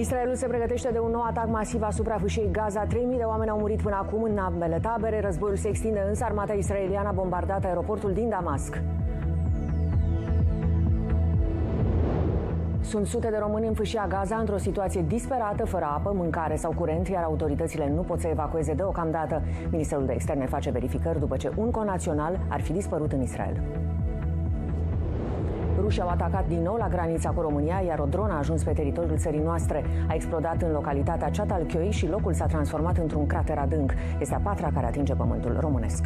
Israelul se pregătește de un nou atac masiv asupra fâșiei Gaza. 3000 de oameni au murit până acum în ambele tabere. Războiul se extinde, însă armata israeliană a bombardat aeroportul din Damasc. Sunt sute de români în fâșia Gaza într-o situație disperată, fără apă, mâncare sau curent, iar autoritățile nu pot să evacueze deocamdată. Ministerul de Externe face verificări după ce un conațional ar fi dispărut în Israel. Rușii au atacat din nou la granița cu România, iar o dronă a ajuns pe teritoriul țării noastre. A explodat în localitatea Ceatalchioi și locul s-a transformat într-un crater adânc. Este a patra care atinge pământul românesc.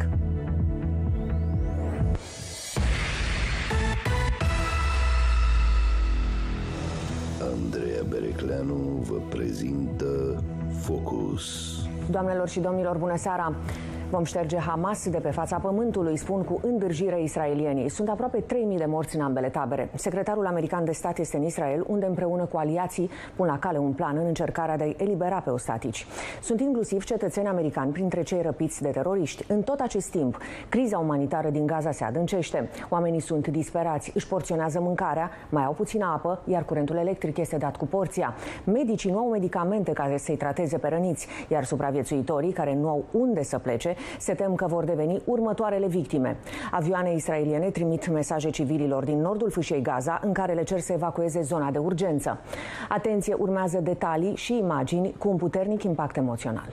Andreea Berecleanu vă prezintă Focus. Doamnelor și domnilor, bună seara! Vom șterge Hamas de pe fața pământului, spun cu îndârjire israelienii. Sunt aproape 3000 de morți în ambele tabere. Secretarul american de stat este în Israel, unde împreună cu aliații pun la cale un plan în încercarea de a-i elibera pe ostatici. Sunt inclusiv cetățeni americani printre cei răpiți de teroriști. În tot acest timp, criza umanitară din Gaza se adâncește. Oamenii sunt disperați, își porționează mâncarea, mai au puțină apă, iar curentul electric este dat cu porția. Medicii nu au medicamente care să-i trateze pe răniți, iar supraviețuitorii, care nu au unde să plece, se tem că vor deveni următoarele victime. Avioane israeliene trimit mesaje civililor din nordul fâșiei Gaza în care le cer să evacueze zona de urgență. Atenție, urmează detalii și imagini cu un puternic impact emoțional.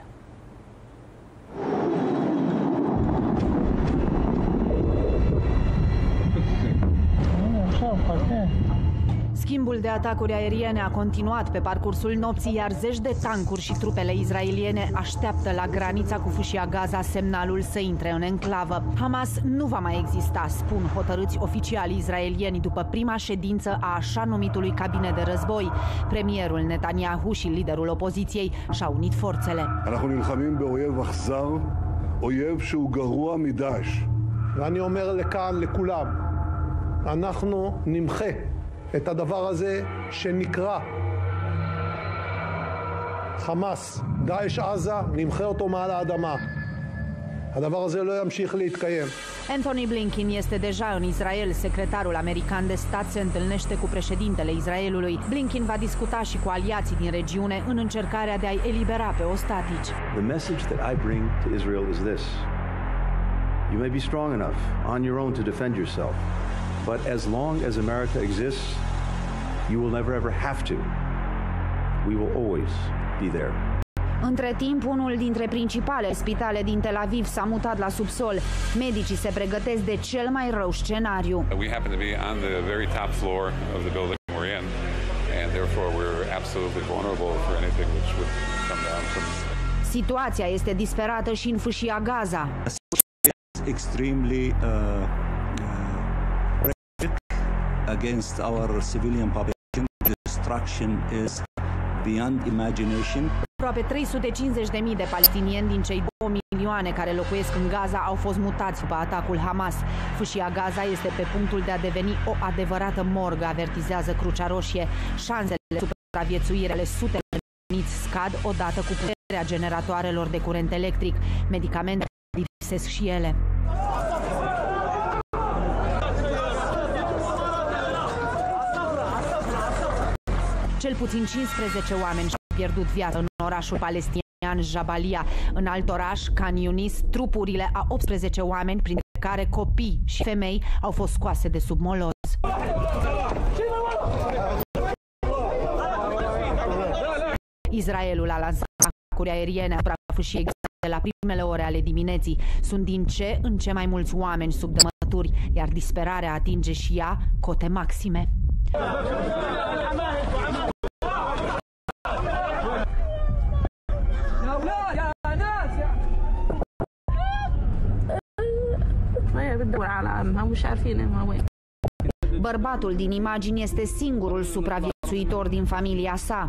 Schimbul de atacuri aeriene a continuat pe parcursul nopții, iar zeci de tancuri și trupele israeliene așteaptă la granița cu fâșia Gaza semnalul să intre în enclavă. Hamas nu va mai exista, spun hotărâți oficiali israelieni după prima ședință a așa numitului cabinet de război. Premierul Netanyahu și liderul opoziției și-au unit forțele. ואני אומר לכאן לכולם, אנחנו נמחה את הדבר הזה שנקרא חמאס, דאעש עזה, נמחה אותו מעל האדמה. הדבר הזה לא ימשיך להתקיים. Anthony Blinken este deja în Israel. Secretarul american de stat se întâlnește cu președintele Israelului. Blinken va discuta și cu aliații din regiune în încercarea de a-i elibera pe ostatici. The message that I bring to Israel is this. You may be strong enough on your own to defend yourself, but as long as America exists, you will never ever have to. We will always be there. Între timp, unul dintre principalele spitale din Tel Aviv s-a mutat la subsol. Medicii se pregătesc de cel mai rău scenariu. We happen to be on the very top floor of the building we're in, and therefore we're absolutely vulnerable for anything which would come down from. Situația este disperată și în fâșia Gaza. Extremely against our civilian population. Destruction is beyond imagination. Aproape 350.000 de palestinieni din cei 2 milioane care locuiesc în Gaza au fost mutați după atacul Hamas. Fâșia Gaza este pe punctul de a deveni o adevărată morgă, avertizează Crucea Roșie. Șansele de supraviețuire ale sutelor de răniți scad odată cu puterea generatoarelor de curent electric. Medicamente lipsesc și ele. Cel puțin 15 oameni și-au pierdut viața în orașul palestinian Jabalia. În alt oraș, Khan Yunis, trupurile a 18 oameni, printre care copii și femei, au fost scoase de sub moloz. Israelul a lansat atacuri aeriene asupra fâșiei de la primele ore ale dimineții. Sunt din ce în ce mai mulți oameni sub dămături, iar disperarea atinge și ea cote maxime. Bărbatul din imagini este singurul supraviețuitor din familia sa.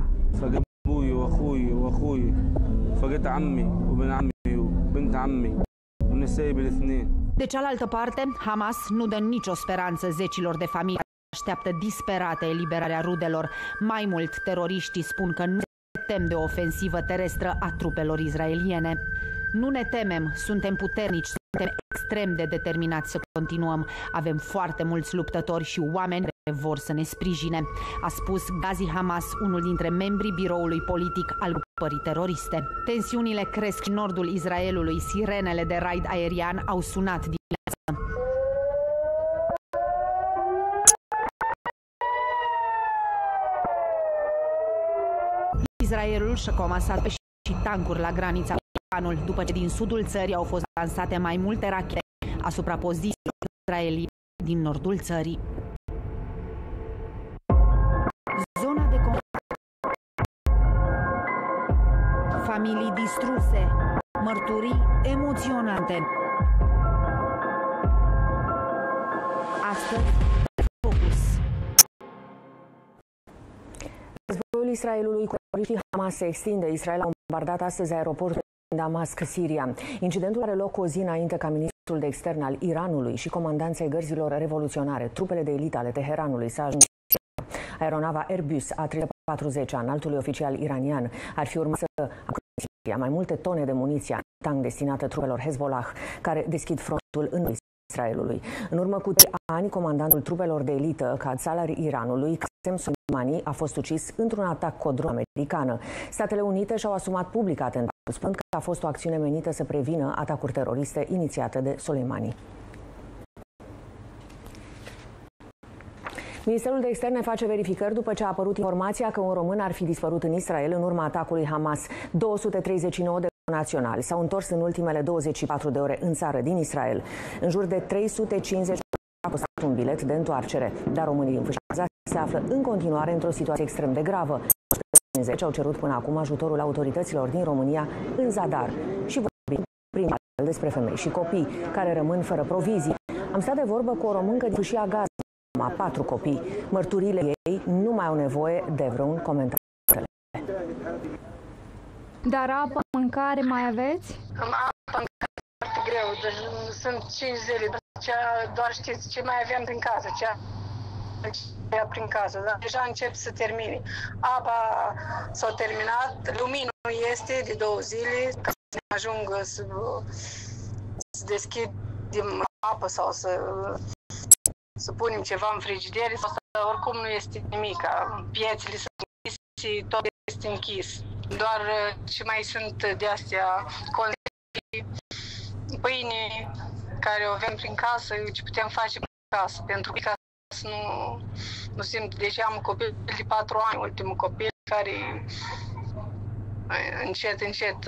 De cealaltă parte, Hamas nu dă nicio speranță zecilor de familii. Așteaptă disperată eliberarea rudelor. Mai mult, teroriștii spun că nu se tem de o ofensivă terestră a trupelor israeliene. Nu ne temem, suntem puternici, suntem extrem de determinați să continuăm. Avem foarte mulți luptători și oameni vor să ne sprijine, a spus Ghazi Hamas, unul dintre membrii biroului politic al grupării teroriste. Tensiunile cresc în nordul Israelului, sirenele de raid aerian au sunat dimineața. Israelul și-a comasat și tancuri la granița cu Iranul, după ce din sudul țării au fost lansate mai multe rachete asupra pozițiilor israeliene din nordul țării. Zona de conflict. Familii distruse, mărturii emoționante. Astăzi, Focus. Războiul Israelului cu teroriștii Hamas se extinde. Israel a bombardat astăzi aeroportul din Damasc, Siria. Incidentul are loc o zi înainte ca ministrul de externe al Iranului și comandanții ai gărzilor revoluționare, trupele de elită ale Teheranului, să ajungă. Aeronava Airbus A340 a înaltului oficial iranian ar fi urmat să acuzie mai multe tone de muniție tank destinată trupelor Hezbollah, care deschid frontul în Israelului. În urmă cu 3 ani, comandantul trupelor de elită Qassam al Iranului, Qasem Soleimani, a fost ucis într-un atac cu o dronă americană. Statele Unite și-au asumat public atentatul, spunând că a fost o acțiune menită să prevină atacuri teroriste inițiate de Soleimani. Ministerul de Externe face verificări după ce a apărut informația că un român ar fi dispărut în Israel în urma atacului Hamas. 239 de naționali s-au întors în ultimele 24 de ore în țară din Israel. În jur de 350 a costat un bilet de întoarcere, dar românii din Fâșia Gaza se află în continuare într-o situație extrem de gravă. 150 au cerut până acum ajutorul autorităților din România în zadar și vorbim prin despre femei și copii care rămân fără provizii. Am stat de vorbă cu o româncă din Fâșia Gaza, a 4 copii. Mărturile ei nu mai au nevoie de vreun comentariu. Dar apă, mâncare mai aveți? Apă foarte greu, deci sunt 5 zile, doar știți ce mai aveam prin casă, ce prin casă, dar deja încep să termine. Apa s-a terminat, lumina este de 2 zile, ca să ne ajungă să deschidem apă sau să punem ceva în frigider, oricum nu este nimic, piețele sunt închise, tot este închis. Doar ce mai sunt de astea conserve, pâine care o avem prin casă, ce putem face prin casă, pentru că să nu simt. Deci am un copil de 4 ani, ultimul copil, care încet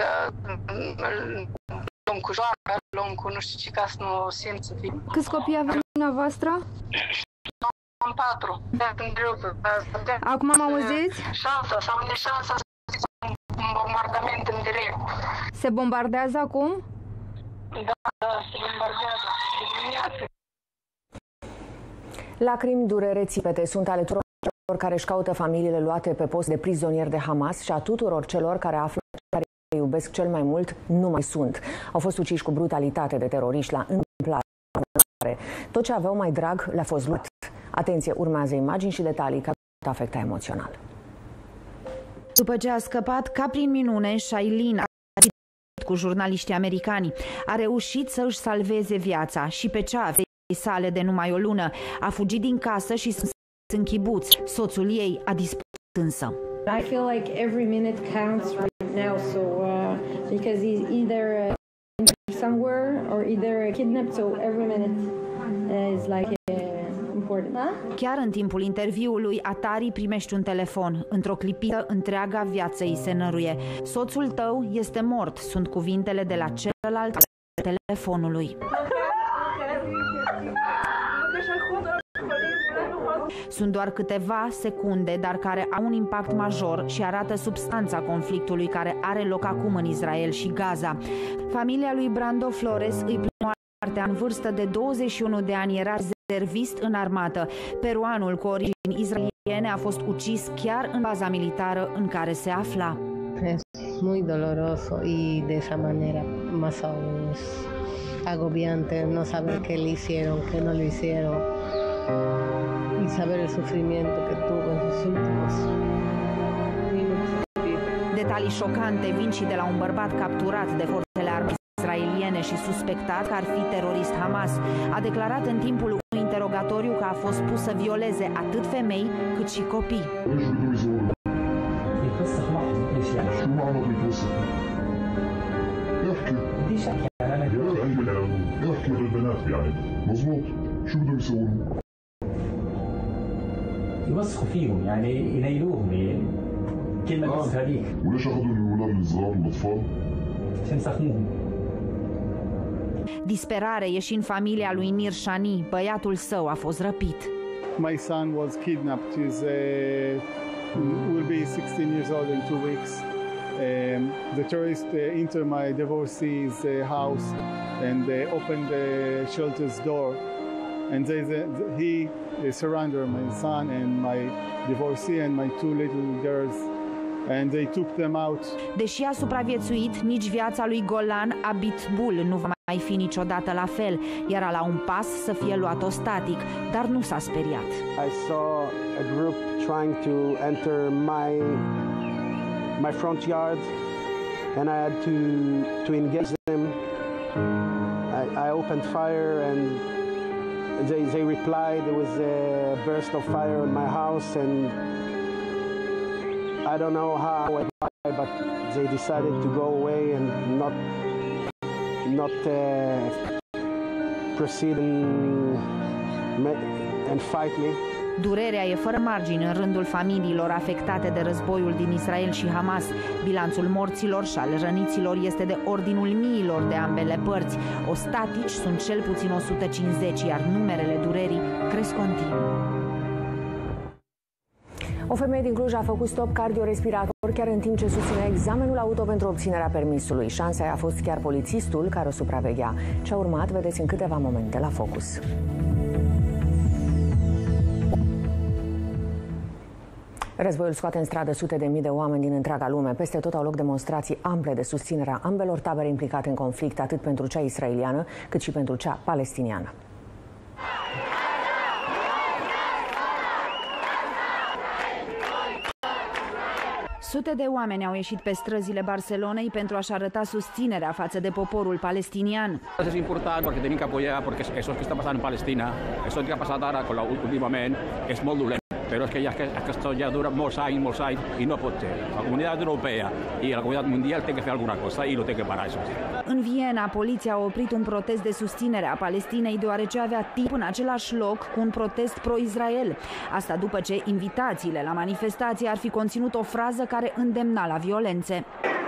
luăm cu joacă, luăm cu nu știu ce, ca să nu simt să fie. Câți copii aveți dumneavoastră? Am 4. Acum mă auziți? Am de șansa să zic un bombardament în direct. Se bombardează acum? Da, se bombardează. Lacrimi, durere, țipete sunt ale tuturor care își caută familiile luate pe post de prizonieri de Hamas și a tuturor celor care află care îi iubesc cel mai mult nu mai sunt. Au fost uciși cu brutalitate de teroriști la întâmplare. Tot ce aveau mai drag le-a fost luat. Atenție, urmează imagini și detalii care pot afecta emoțional. După ce a scăpat ca prin minune, Shailin cu jurnaliștii americani a reușit să își salveze viața și pe cea a sale de numai o lună. A fugit din casă și în kibuț. Soțul ei a dispărut însă. I feel like every minute counts right now, so because he's either somewhere or either kidnapped, so every minute is like important. Chiar în timpul interviului, Atari primește un telefon. Într-o clipită, întreaga viață îi se năruie. Soțul tău este mort, sunt cuvintele de la celălalt telefonului. Sunt doar câteva secunde, dar care au un impact major și arată substanța conflictului care are loc acum în Israel și Gaza. Familia lui Brando Flores îi plânge moartea. În vârstă de 21 de ani era rezervist în armată. Peruanul cu origini israeliene a fost ucis chiar în baza militară în care se afla. Es muy doloroso y de esa manera más aún es agobiante no saber qué le hicieron, qué no le hicieron y saber el sufrimiento que tuvo en sus últimos minutos. Detalii șocante vin și de la un bărbat capturat de forțele armate israeliene și suspectat că ar fi terorist Hamas. A declarat în timpul unui interogător interogatoriu că a fost pus să violeze atât femei cât și copii. يوسخوا فيهم يعني ينيلوهم كلمة بس هذيك وليش اخذوا الولاد الصغار والاطفال؟ عشان يسخنوهم. Disperare e și în familia lui Nir Shani, băiatul său a fost răpit. My son was kidnapped. Will be 16 years old in 2 weeks. The terrorists entered my divorcee's house and they opened the shelter's door, and he surrendered my son and my divorcee and my 2 little girls, and they took them out. Deși a supraviețuit, nici viața lui Golan Abitbul nu va mai fi niciodată la fel. Era la un pas să fie luat ostatic, dar nu s-a speriat. I saw a group trying to enter my front yard, and I had to engage them. I opened fire and they replied. There was a burst of fire in my house, and I don't know how, but they decided to go away and not proceed and fight me. Durerea e fără margini în rândul familiilor afectate de războiul din Israel și Hamas. Bilanțul morților și al răniților este de ordinul miilor de ambele părți. Ostatici sunt cel puțin 150, iar numerele durerii cresc continuu. O femeie din Cluj a făcut stop cardiorespirator chiar în timp ce susținea examenul auto pentru obținerea permisului. Șansa i-a fost chiar polițistul care o supraveghea. Ce a urmat vedeți în câteva momente la Focus. Războiul scoate în stradă sute de mii de oameni din întreaga lume. Peste tot au loc demonstrații ample de susținere a ambelor tabere implicate în conflict, atât pentru cea israeliană, cât și pentru cea palestiniană. Sute de oameni au ieșit pe străzile Barcelonei pentru a-și arăta susținerea față de poporul palestinian. Es important porque tenim que apoyar porque eso que está pasando en Palestina, eso que ha pasado ara últimament és molt dolent. Però és que ja això ja dura molts anys i no pot ser. La comunitat europea i la comunitat mundial té que fer alguna cosa i no té que parar això. În Viena, poliția a oprit un protest de susținere a Palestinei deoarece avea timp în același loc cu un protest pro-Israel. Asta după ce invitațiile la manifestație ar fi conținut o frază care îndemna la violențe.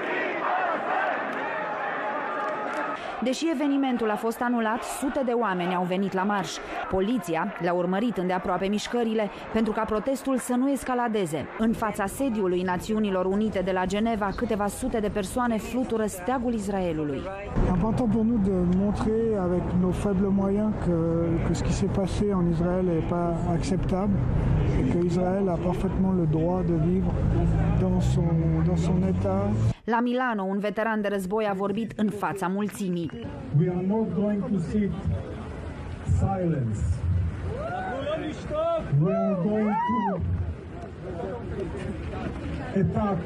Deși evenimentul a fost anulat, sute de oameni au venit la marș. Poliția le-a urmărit îndeaproape mișcările pentru ca protestul să nu escaladeze. În fața sediului Națiunilor Unite de la Geneva, câteva sute de persoane flutură steagul Israelului. Important pour nous de montrer avec nos faibles moyens que ce qui s'est passé en Israël n'est pas acceptable et que Israël a parfaitement le droit de vivre dans son état. La Milano, un veteran de război a vorbit în fața mulțimii. We are not going to sit silence. We are going to attack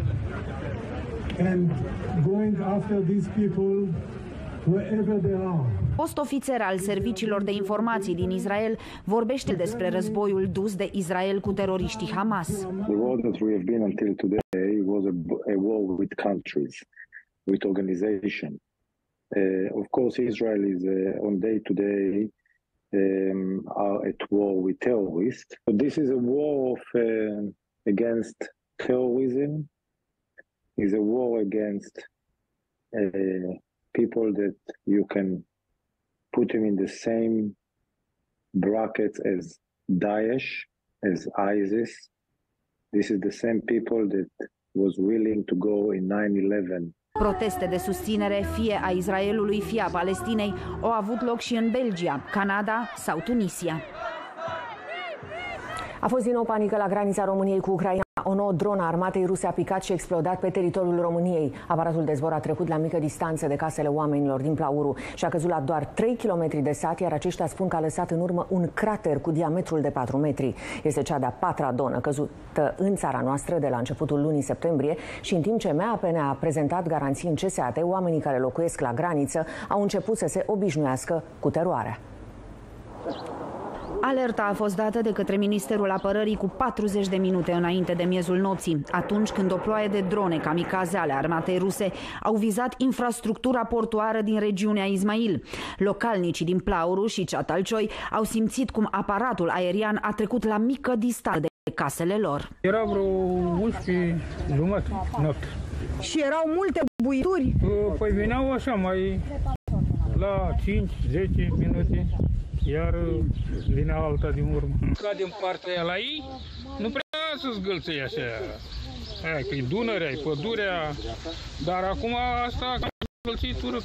and going after these people wherever they are. Fost ofițer al serviciilor de informații din Israel vorbește despre războiul dus de Israel cu teroriștii Hamas. The war that we have been until today was a war with countries, with organization. Of course, Israel is on day to day at war with terrorists. But this is a war against terrorism. Is a war against people that you can put them in the same brackets as Daesh, as ISIS. This is the same people that was willing to go in 9/11. Proteste de susținere fie a Israelului, fie a Palestinei au avut loc și în Belgia, Canada sau Tunisia. A fost din nou panică la granița României cu Ucraina. O nouă dronă a armatei ruse a picat și explodat pe teritoriul României. Aparatul de zbor a trecut la mică distanță de casele oamenilor din Plauru și a căzut la doar 3 km de sat, iar aceștia spun că a lăsat în urmă un crater cu diametrul de 4 metri. Este cea de-a 4-a dronă căzută în țara noastră de la începutul lunii septembrie și în timp ce MAPN a prezentat garanții înceseate, oamenii care locuiesc la graniță au început să se obișnuiască cu teroarea. Alerta a fost dată de către Ministerul Apărării cu 40 de minute înainte de miezul nopții, atunci când o ploaie de drone kamikaze ale armatei ruse au vizat infrastructura portuară din regiunea Ismail. Localnicii din Plauru și Ceatalcioi au simțit cum aparatul aerian a trecut la mică distanță de casele lor. Era vreo 11 jumătate noapte. Și erau multe buituri? Păi veneau așa, mai la 5-10 minute, iar vine alta din urmă. Ca din partea aia la ei, nu prea să zgâlțăi așa. Aia, că e Dunărea, e pădurea, dar acum asta a zgâlțit urât.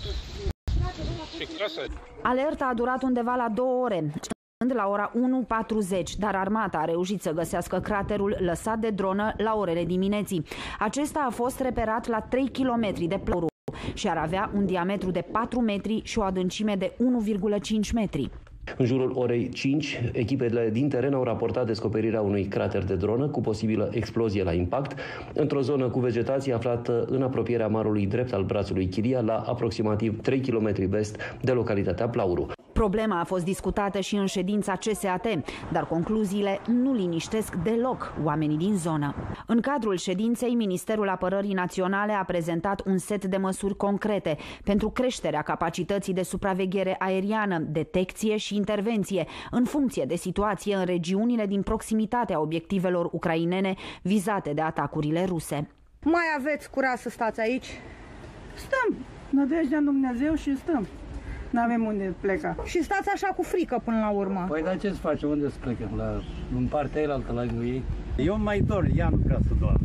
Ce clasă? Alerta a durat undeva la 2 ore. La ora 1:40, dar armata a reușit să găsească craterul lăsat de dronă la orele dimineții. Acesta a fost reperat la 3 km de Plauru și ar avea un diametru de 4 metri și o adâncime de 1,5 metri. În jurul orei 5, echipele din teren au raportat descoperirea unui crater de dronă cu posibilă explozie la impact într-o zonă cu vegetație aflată în apropierea marului drept al brațului Chiria, la aproximativ 3 km vest de localitatea Plauru. Problema a fost discutată și în ședința CSAT, dar concluziile nu liniștesc deloc oamenii din zonă. În cadrul ședinței, Ministerul Apărării Naționale a prezentat un set de măsuri concrete pentru creșterea capacității de supraveghere aeriană, detecție și intervenție în funcție de situație în regiunile din proximitatea obiectivelor ucrainene vizate de atacurile ruse. Mai aveți curaj să stați aici? Stăm, nădejdea în Dumnezeu și stăm. N-avem unde pleca. Și stați așa cu frică până la urmă. Păi dar ce să facem? Unde să plecăm? În partea elaltă, la ei? Eu mai dor, ea nu vrea să doară.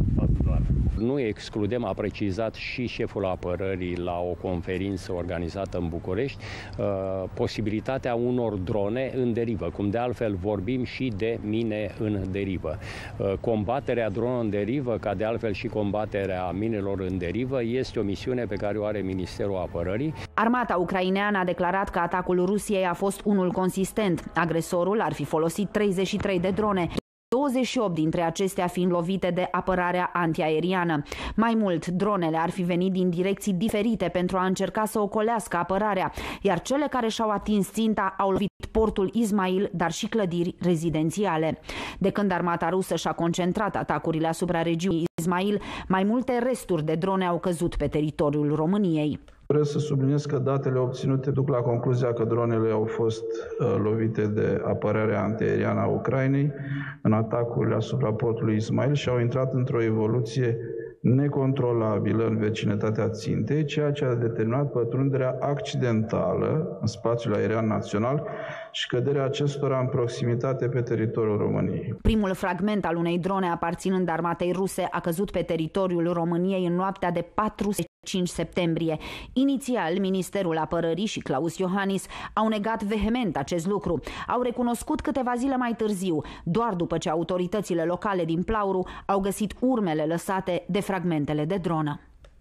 Nu excludem, a precizat și șeful apărării la o conferință organizată în București, posibilitatea unor drone în derivă, cum de altfel vorbim și de mine în derivă. Combaterea dronelor în derivă, ca de altfel și combaterea minelor în derivă, este o misiune pe care o are Ministerul Apărării. Armata ucraineană a declarat că atacul Rusiei a fost unul consistent. Agresorul ar fi folosit 33 de drone, 28 dintre acestea fiind lovite de apărarea antiaeriană. Mai mult, dronele ar fi venit din direcții diferite pentru a încerca să ocolească apărarea, iar cele care și-au atins ținta au lovit portul Ismail, dar și clădiri rezidențiale. De când armata rusă și-a concentrat atacurile asupra regiunii Ismail, mai multe resturi de drone au căzut pe teritoriul României. Vreau să subliniez că datele obținute duc la concluzia că dronele au fost lovite de apărarea antiaeriană a Ucrainei în atacurile asupra portului Ismail și au intrat într-o evoluție necontrolabilă în vecinătatea țintei, ceea ce a determinat pătrunderea accidentală în spațiul aerian național și căderea acestora în proximitate pe teritoriul României. Primul fragment al unei drone aparținând armatei ruse a căzut pe teritoriul României în noaptea de 5 septembrie. Inițial, Ministerul Apărării și Claus Iohannis au negat vehement acest lucru. Au recunoscut câteva zile mai târziu, doar după ce autoritățile locale din Plauru au găsit urmele lăsate de fragmentele de dronă.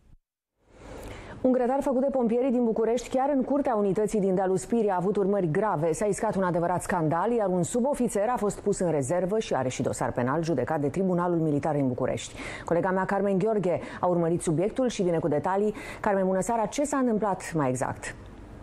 Un grătar făcut de pompierii din București, chiar în curtea unității din dealul Spirii, a avut urmări grave. S-a iscat un adevărat scandal, iar un subofițer a fost pus în rezervă și are și dosar penal judecat de Tribunalul Militar din București. Colega mea, Carmen Gheorghe, a urmărit subiectul și vine cu detalii. Carmen, bună seara, ce s-a întâmplat mai exact?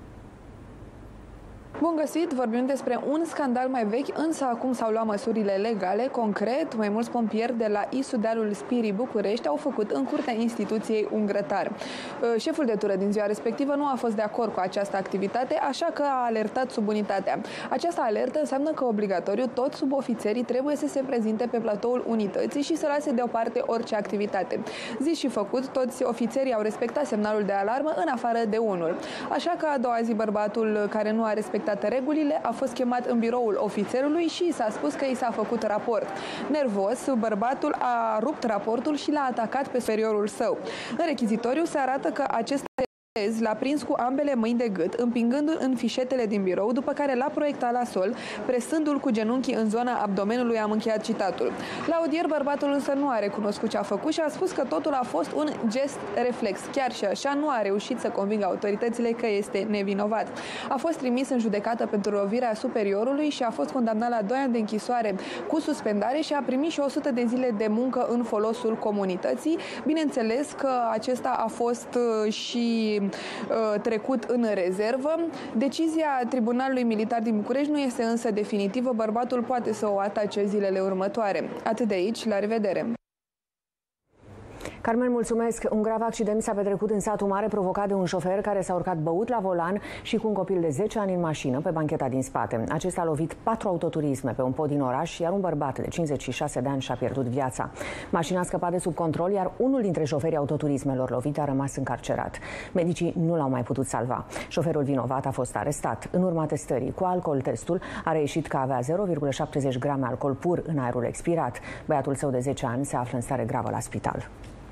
Bun găsit, vorbim despre un scandal mai vechi, însă acum s-au luat măsurile legale. Concret, mai mulți pompieri de la ISU Dealul Spirii București au făcut în curtea instituției un grătar. Șeful de tură din ziua respectivă nu a fost de acord cu această activitate, așa că a alertat subunitatea. Această alertă înseamnă că obligatoriu toți subofițerii trebuie să se prezinte pe platoul unității și să lase deoparte orice activitate. Zis și făcut, toți ofițerii au respectat semnalul de alarmă în afară de unul. Așa că a doua zi bărbatul care nu a respectat regulile a fost chemat în biroul ofițerului și s-a spus că i s-a făcut raport. Nervos, bărbatul a rupt raportul și l-a atacat pe superiorul său. În rechizitoriu se arată că acesta l-a prins cu ambele mâini de gât, împingându-l în fișetele din birou, după care l-a proiectat la sol, presându-l cu genunchii în zona abdomenului, am încheiat citatul. La audier, bărbatul însă nu a recunoscut ce a făcut și a spus că totul a fost un gest reflex. Chiar și așa nu a reușit să convingă autoritățile că este nevinovat. A fost trimis în judecată pentru lovirea superiorului și a fost condamnat la 2 ani de închisoare cu suspendare și a primit și 100 de zile de muncă în folosul comunității. Bineînțeles că acesta a fost și fi trecut în rezervă. Decizia Tribunalului Militar din București nu este însă definitivă. Bărbatul poate să o atace zilele următoare. Atât de aici, la revedere! Carmen, mulțumesc! Un grav accident s-a petrecut în Satul Mare, provocat de un șofer care s-a urcat băut la volan și cu un copil de 10 ani în mașină pe bancheta din spate. Acesta a lovit 4 autoturisme pe un pod din oraș, iar un bărbat de 56 de ani și-a pierdut viața. Mașina a scăpat de sub control, iar unul dintre șoferii autoturismelor lovite a rămas încarcerat. Medicii nu l-au mai putut salva. Șoferul vinovat a fost arestat. În urma testării cu alcool, testul a reieșit că avea 0,70 grame alcool pur în aerul expirat. Băiatul său de 10 ani se află în stare gravă la spital.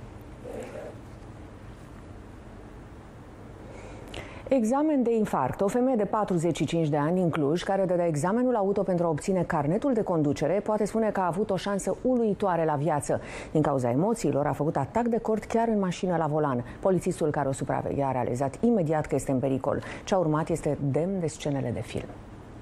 Examen de infarct. O femeie de 45 de ani din Cluj, care dădea examenul auto pentru a obține carnetul de conducere, poate spune că a avut o șansă uluitoare la viață. Din cauza emoțiilor, a făcut atac de cord chiar în mașină la volan. Polițistul care o supraveghea a realizat imediat că este în pericol. Ce a urmat este demn de scenele de film.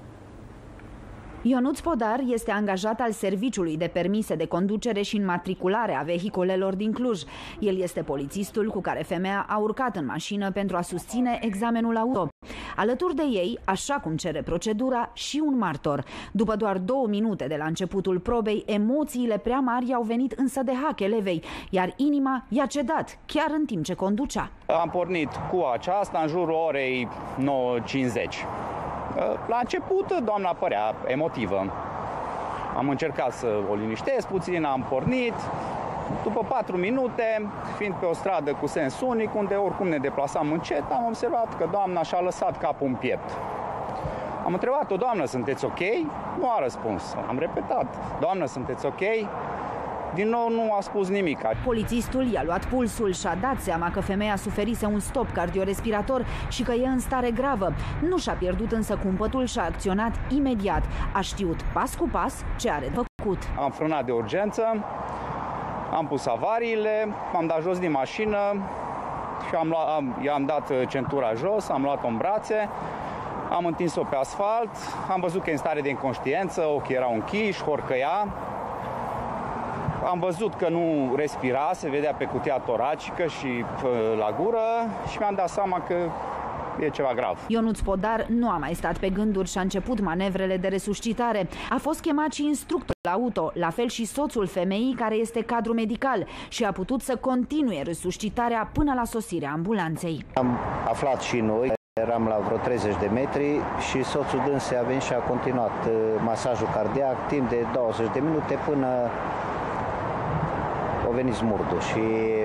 Ionuț Podar este angajat al Serviciului de Permise de Conducere și Înmatriculare a vehiculelor din Cluj. El este polițistul cu care femeia a urcat în mașină pentru a susține examenul auto. Alături de ei, așa cum cere procedura, și un martor. După doar 2 minute de la începutul probei, emoțiile prea mari i-au venit însă de hac elevei, iar inima i-a cedat, chiar în timp ce conducea. Am pornit cu aceasta în jurul orei 9:50. La început, doamna părea emotivă. Am încercat să o liniștesc puțin, am pornit. După 4 minute, fiind pe o stradă cu sens unic, unde oricum ne deplasam încet, am observat că doamna și-a lăsat capul în piept. Am întrebat-o: doamnă, sunteți ok? Nu a răspuns. Am repetat: doamnă, sunteți ok? Din nou nu a spus nimic. Polițistul i-a luat pulsul și a dat seama că femeia suferise un stop cardiorespirator și că e în stare gravă. Nu și-a pierdut însă cumpătul și a acționat imediat. A știut pas cu pas ce are de făcut. Am frânat de urgență, am pus avariile, m-am dat jos din mașină și i-am dat centura jos, am luat-o în brațe, am întins-o pe asfalt, am văzut că e în stare de inconștiență, ochii erau închiși, horcăia. Am văzut că nu respira, se vedea pe cutia toracică și la gură și mi-am dat seama că e ceva grav. Ionuț Podar nu a mai stat pe gânduri și a început manevrele de resuscitare. A fost chemat și instructor auto, la fel și soțul femeii, care este cadru medical, și a putut să continue resuscitarea până la sosirea ambulanței. Am aflat și noi, eram la vreo 30 de metri și soțul dânsei a venit și a continuat masajul cardiac timp de 20 de minute până a venit smurdul și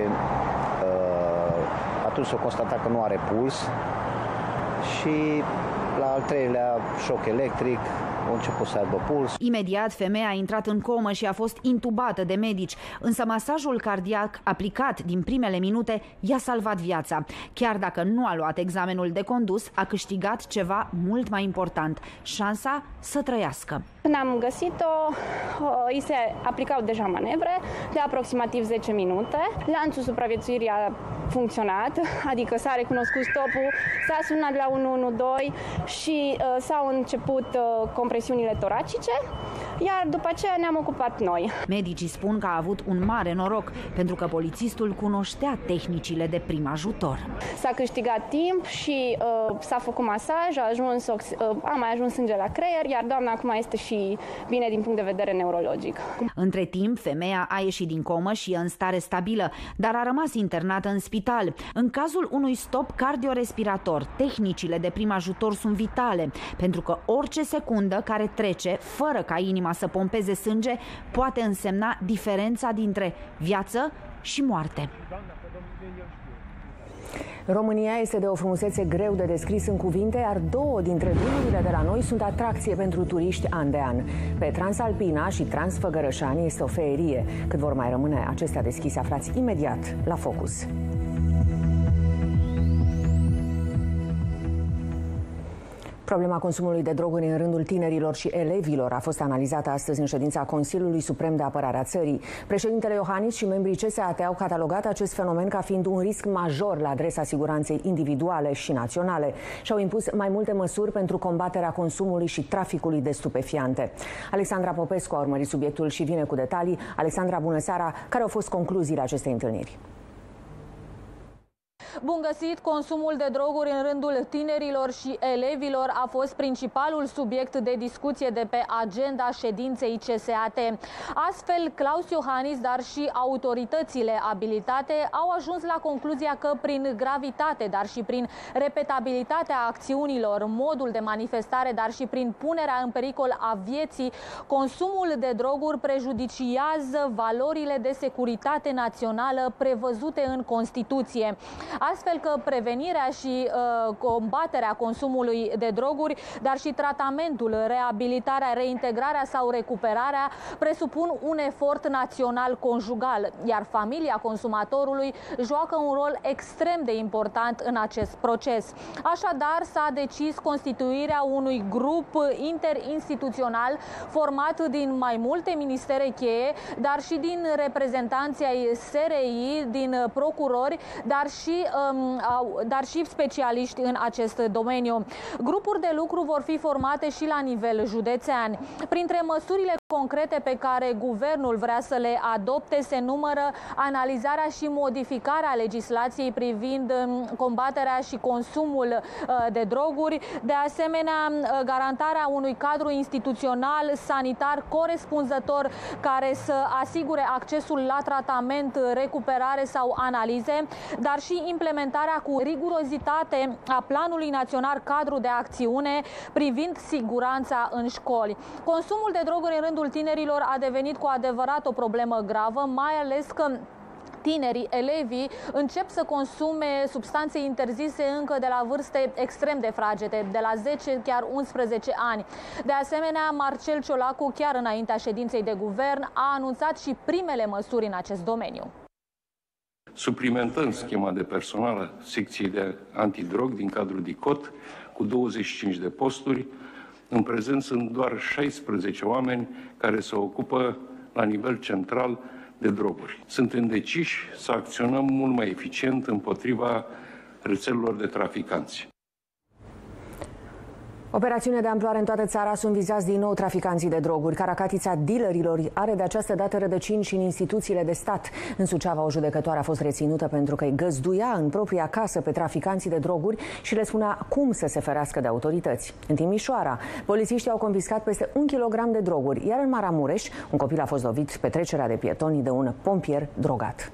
atunci s-a constatat că nu are puls și la al 3-lea șoc electric a început să aibă puls. Imediat femeia a intrat în comă și a fost intubată de medici, însă masajul cardiac aplicat din primele minute i-a salvat viața. Chiar dacă nu a luat examenul de condus, a câștigat ceva mult mai important: șansa să trăiască. Când am găsit-o, îi se aplicau deja manevre de aproximativ 10 minute. Lanțul supraviețuirii a funcționat, adică s-a recunoscut stopul, s-a sunat la 112 și s-au început compresiunile toracice, iar după aceea ne-am ocupat noi. Medicii spun că a avut un mare noroc, pentru că polițistul cunoștea tehnicile de prim ajutor. S-a câștigat timp și s-a făcut masaj, a mai ajuns sânge la creier, iar doamna acum este și bine din punct de vedere neurologic. Între timp, femeia a ieșit din comă și e în stare stabilă, dar a rămas internată în spital. În cazul unui stop cardiorespirator, tehnicile de prim ajutor sunt vitale, pentru că orice secundă care trece fără ca inima să pompeze sânge poate însemna diferența dintre viață și moarte. România este de o frumusețe greu de descris în cuvinte, iar 2 dintre drumurile de la noi sunt atracție pentru turiști an de an. Pe Transalpina și Transfăgărășani este o feerie. Cât vor mai rămâne acestea deschise, aflați imediat la Focus. Problema consumului de droguri în rândul tinerilor și elevilor a fost analizată astăzi în ședința Consiliului Suprem de Apărare a Țării. Președintele Iohannis și membrii CSAT au catalogat acest fenomen ca fiind un risc major la adresa siguranței individuale și naționale și au impus mai multe măsuri pentru combaterea consumului și traficului de stupefiante. Alexandra Popescu a urmărit subiectul și vine cu detalii. Alexandra, bună seara! Care au fost concluziile acestei întâlniri? Bun găsit! Consumul de droguri în rândul tinerilor și elevilor a fost principalul subiect de discuție de pe agenda ședinței CSAT. Astfel, Klaus Iohannis, dar și autoritățile abilitate au ajuns la concluzia că prin gravitate, dar și prin repetabilitatea acțiunilor, modul de manifestare, dar și prin punerea în pericol a vieții, consumul de droguri prejudiciază valorile de securitate națională prevăzute în Constituție. Astfel că prevenirea și combaterea consumului de droguri, dar și tratamentul, reabilitarea, reintegrarea sau recuperarea presupun un efort național conjugal, iar familia consumatorului joacă un rol extrem de important în acest proces. Așadar, s-a decis constituirea unui grup interinstituțional format din mai multe ministere cheie, dar și din reprezentanții ai SRI, din procurori, dar și specialiști în acest domeniu. Grupuri de lucru vor fi formate și la nivel județean. Printre măsurile concrete pe care guvernul vrea să le adopte se numără analizarea și modificarea legislației privind combaterea și consumul de droguri, de asemenea garantarea unui cadru instituțional sanitar corespunzător care să asigure accesul la tratament, recuperare sau analize, dar și implementarea cu rigurozitate a Planului Național Cadru de Acțiune privind siguranța în școli. Consumul de droguri în rândul tinerilor a devenit cu adevărat o problemă gravă, mai ales că tinerii, elevii, încep să consume substanțe interzise încă de la vârste extrem de fragede, de la 10, chiar 11 ani. De asemenea, Marcel Ciolacu, chiar înaintea ședinței de guvern, a anunțat și primele măsuri în acest domeniu. Suplimentăm schema de personal a secției de antidrog din cadrul DICOT cu 25 de posturi. În prezent sunt doar 16 oameni care se ocupă la nivel central de droguri. Suntem deciși să acționăm mult mai eficient împotriva rețelelor de traficanți. Operațiune de amploare în toată țara, sunt vizați din nou traficanții de droguri. Caracatița dealerilor are de această dată rădăcini și în instituțiile de stat. În Suceava, o judecătoare a fost reținută pentru că îi găzduia în propria casă pe traficanții de droguri și le spunea cum să se ferească de autorități. În Timișoara, polițiștii au confiscat peste 1 kilogram de droguri, iar în Maramureș, un copil a fost lovit pe trecerea de pietoni de un pompier drogat.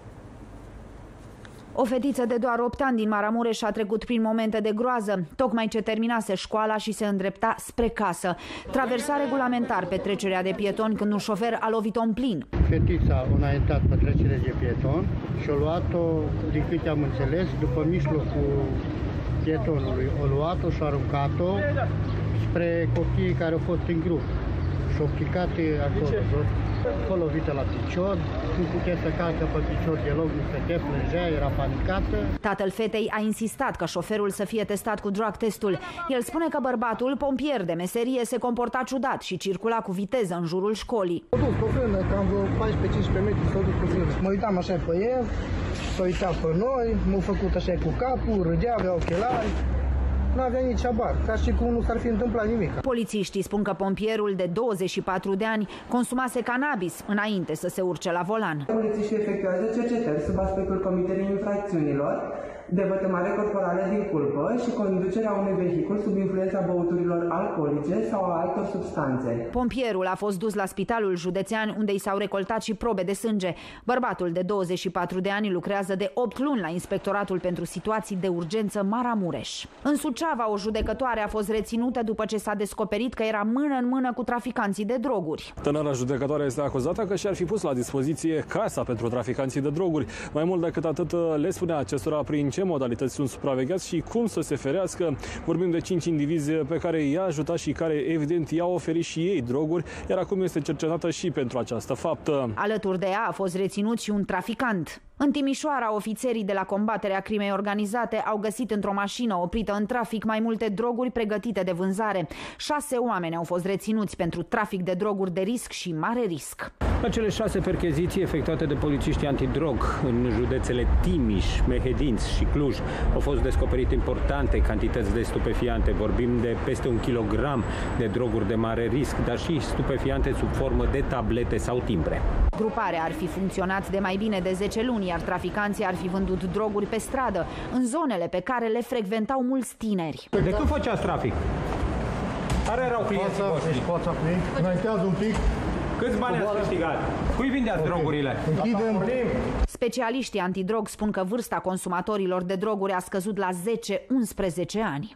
O fetiță de doar 8 ani din Maramureș a trecut prin momente de groază, tocmai ce terminase școala și se îndrepta spre casă. Traversa regulamentar pe trecerea de pietoni când un șofer a lovit-o în plin. Fetița a înaintat pe trecerea de pieton și a luat-o, din câte am înțeles, după mijlocul pietonului. A luat-o și a aruncat-o spre copiii care au fost în grup. Și-au picat acolo jos. A lovită la picior, nu putea să calcă pe picior deloc, nu stătea, plângea, era panicată. Tatăl fetei a insistat ca șoferul să fie testat cu drug testul. El spune că bărbatul, pompier de meserie, se comporta ciudat și circula cu viteză în jurul școlii. S-a dus pe frână, cam 14-15 metri, s-a dus pe frână. Mă uitam așa pe el, s-a uitat pe noi, m-a făcut așa cu capul, râdea, avea ochelari. Nu avea nici habar, ca și cum nu s-ar fi întâmplat nimic. Polițiștii spun că pompierul de 24 de ani consumase cannabis înainte să se urce la volan. Polițiștii efectuează cercetări sub aspectul comiterii infracțiunilor, de vătămare corporală din culpă și conducerea unui vehicul sub influența băuturilor alcoolice sau a altor substanțe. Pompierul a fost dus la spitalul județean, unde i s-au recoltat și probe de sânge. Bărbatul de 24 de ani lucrează de 8 luni la Inspectoratul pentru Situații de Urgență Maramureș. În Suceava, o judecătoare a fost reținută după ce s-a descoperit că era mână în mână cu traficanții de droguri. Tânăra judecătoare este acuzată că și-ar fi pus la dispoziție casa pentru traficanții de droguri. Mai mult decât atât, le spunea acestora prin ce modalități sunt supravegheați și cum să se ferească. Vorbim de 5 indivizi pe care i-a ajutat și care, evident, i-au oferit și ei droguri, iar acum este cercetată și pentru această faptă. Alături de ea a fost reținut și un traficant. În Timișoara, ofițerii de la combaterea crimei organizate au găsit într-o mașină oprită în trafic mai multe droguri pregătite de vânzare. 6 oameni au fost reținuți pentru trafic de droguri de risc și mare risc. La cele 6 percheziții efectuate de polițiști antidrog în județele Timiș, Mehedinți și Cluj au fost descoperite importante cantități de stupefiante. Vorbim de peste 1 kilogram de droguri de mare risc, dar și stupefiante sub formă de tablete sau timbre. Gruparea ar fi funcționat de mai bine de 10 luni, iar traficanții ar fi vândut droguri pe stradă, în zonele pe care le frecventau mulți tineri. De când făceați trafic? Care erau clienții voștri? Fața cu ei, înaintează un pic. Câți bani ați câștigat? Cui vindeați drogurile? Specialiștii antidrog spun că vârsta consumatorilor de droguri a scăzut la 10-11 ani.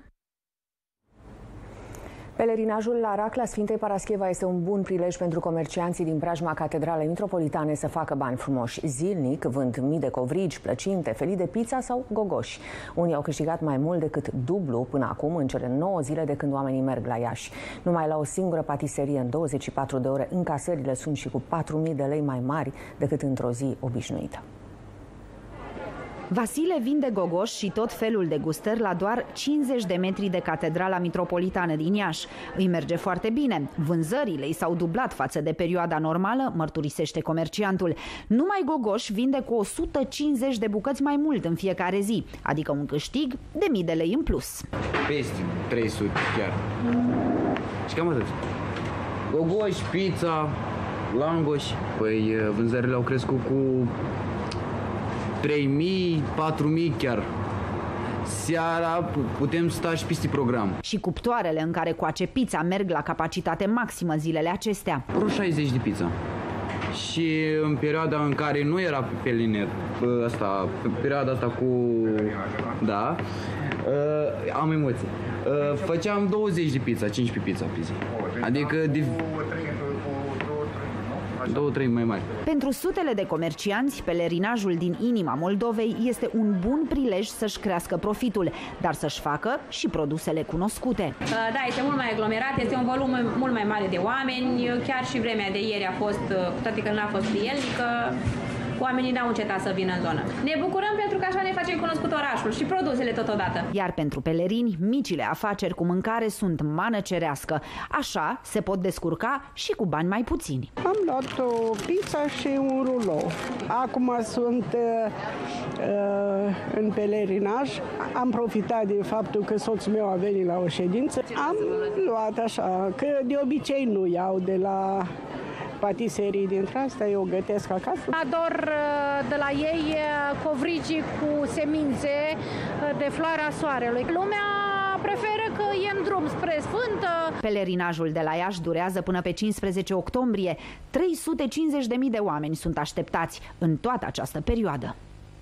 Pelerinajul la Racla Sfintei Parascheva este un bun prilej pentru comercianții din preajma Catedralei Mitropolitane să facă bani frumoși. Zilnic vând mii de covrigi, plăcinte, felii de pizza sau gogoși. Unii au câștigat mai mult decât dublu până acum în cele 9 zile de când oamenii merg la Iași. Numai la o singură patiserie în 24 de ore încasările sunt și cu 4.000 de lei mai mari decât într-o zi obișnuită. Vasile vinde gogoș și tot felul de gustări la doar 50 de metri de Catedrala Mitropolitană din Iași. Îi merge foarte bine. Vânzările i s-au dublat față de perioada normală, mărturisește comerciantul. Numai gogoș vinde cu 150 de bucăți mai mult în fiecare zi, adică un câștig de 1000 de lei în plus. Peste 300 chiar. Și cam atât. Gogoș, pizza, langoș. Păi vânzările au crescut cu 3.000, 4.000 chiar. Seara putem sta și peste program. Și cuptoarele în care coace pizza merg la capacitate maximă zilele acestea. Vreo 60 de pizza. Și în perioada în care nu era pe linet, perioada asta cu... Da, am emoții. Făceam 20 de pizza, 15 pizza pe zi. Adică de 2-3 mai mari. Pentru sutele de comercianți, pelerinajul din inima Moldovei este un bun prilej să-și crească profitul, dar să-și facă și produsele cunoscute. Da, este mult mai aglomerat, este un volum mult mai mare de oameni. Chiar și vremea de ieri a fost, cu toate că nu a fost prielnică, oamenii n-au încetat să vină în zonă. Ne bucurăm pentru că așa ne facem cunoscut orașul și produsele totodată. Iar pentru pelerini, micile afaceri cu mâncare sunt mană cerească. Așa se pot descurca și cu bani mai puțini. Am luat o pizza și un rulou. Acum sunt în pelerinaj. Am profitat de faptul că soțul meu a venit la o ședință. Am luat așa, că de obicei nu iau de la patiserii dintre astea, eu gătesc acasă. Ador de la ei covrigii cu semințe de floarea soarelui. Lumea preferă că e în drum spre Sfântă. Pelerinajul de la Iași durează până pe 15 octombrie. 350.000 de oameni sunt așteptați în toată această perioadă.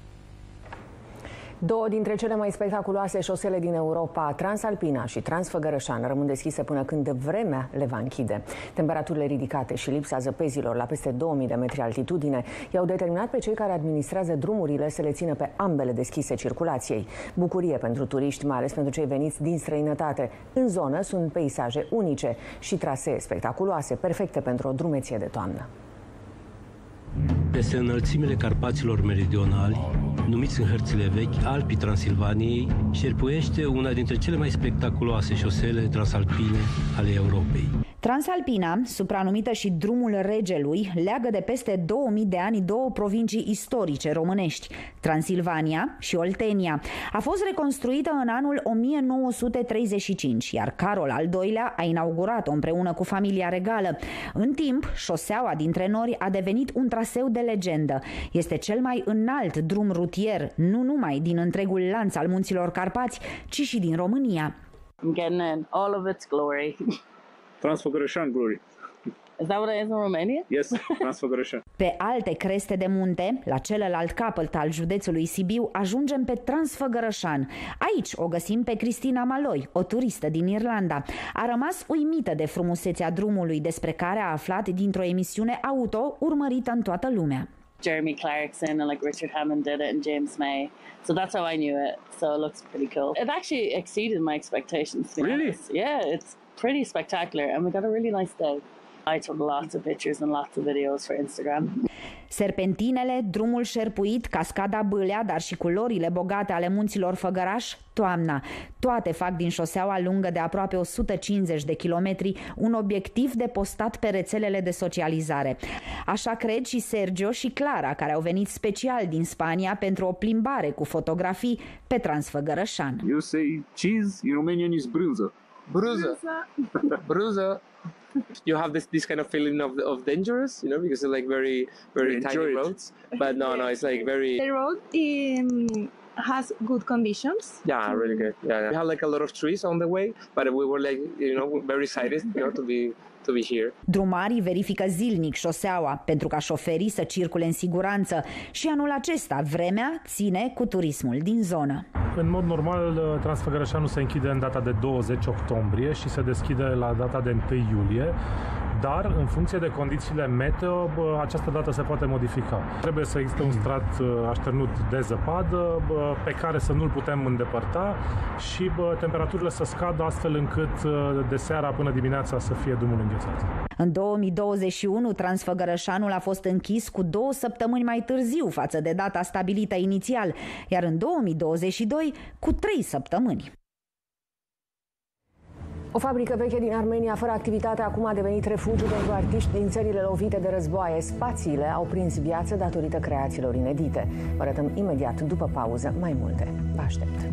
Două dintre cele mai spectaculoase șosele din Europa, Transalpina și Transfăgărășan, rămân deschise până când vremea le va închide. Temperaturile ridicate și lipsa zăpezilor la peste 2000 de metri altitudine i-au determinat pe cei care administrează drumurile să le țină pe ambele deschise circulației. Bucurie pentru turiști, mai ales pentru cei veniți din străinătate. În zonă sunt peisaje unice și trasee spectaculoase, perfecte pentru o drumeție de toamnă. Peste înălțimile Carpaților meridionali, numiți în hărțile vechi Alpii Transilvaniei, șerpuiește una dintre cele mai spectaculoase șosele transalpine ale Europei. Transalpina, supranumită și Drumul Regelui, leagă de peste 2000 de ani două provincii istorice românești, Transilvania și Oltenia. A fost reconstruită în anul 1935, iar Carol al II-lea a inaugurat-o împreună cu familia regală. În timp, șoseaua dintre nori a devenit un traseu de legendă. Este cel mai înalt drum rutier, nu numai din întregul lanț al munților Carpați, ci și din România. I'm getting in all of its glory. Transfăgărășan glory. Is that what it is in Romania? Yes, Transfăgărășan. Pe alte creste de munte, la celălalt capăt al județului Sibiu, ajungem pe Transfăgărășan. Aici o găsim pe Cristina Maloi, o turistă din Irlanda. A rămas uimită de frumusețea drumului, despre care a aflat dintr-o emisiune auto urmărită în toată lumea. Jeremy Clarkson and like Richard Hammond did it and James May. So that's how I knew it. So it looks pretty cool. It actually exceeded my expectations. Really? Yeah, it's pretty spectacular and we got a really nice day. I took lots of pictures and lots of videos for Instagram. Serpentinele, drumul șerpuit, cascada Bâlea, dar și culorile bogate ale munților Făgăraș, toamna. Toate fac din șoseaua lungă de aproape 150 de kilometri un obiectiv de postat pe rețelele de socializare. Așa cred și Sergio și Clara, care au venit special din Spania pentru o plimbare cu fotografii pe Transfăgărășan. You say cheese, in Romanian is brânză. Brânză. Brânză. You have this kind of feeling of dangerous, you know, because it's like very tiny roads. But no, it's like very. The road has good conditions. Yeah, really good. Yeah. We have like a lot of trees on the way, but we were like, you know, very excited, you know, to be here. Drumarii verifică zilnic șoseaua pentru ca șoferii să circule în siguranță și anul acesta vremea ține cu turismul din zonă. În mod normal, Transfăgărășanul se închide în data de 20 octombrie și se deschide la data de 1 iulie, dar în funcție de condițiile meteo, această dată se poate modifica. Trebuie să existe un strat așternut de zăpadă pe care să nu-l putem îndepărta și temperaturile să scadă astfel încât de seara până dimineața să fie drumul înghețat. În 2021, Transfăgărășanul a fost închis cu 2 săptămâni mai târziu față de data stabilită inițial, iar în 2022 cu 3 săptămâni. O fabrică veche din Armenia fără activitate acum a devenit refugiu pentru artiști din țările lovite de războaie. Spațiile au prins viață datorită creațiilor inedite. Vă arătăm imediat după pauză mai multe. Vă aștept!